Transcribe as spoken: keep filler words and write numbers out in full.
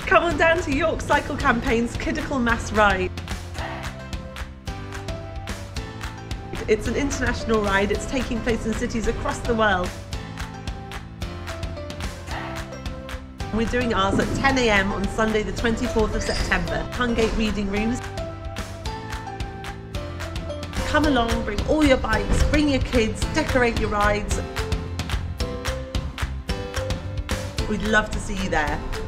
Come on down to York Cycle Campaign's Kidical Mass ride. It's an international ride. It's taking place in cities across the world. We're doing ours at ten A M on Sunday the twenty-fourth of September. Hungate Reading Rooms. Come along, bring all your bikes, bring your kids, decorate your rides. We'd love to see you there.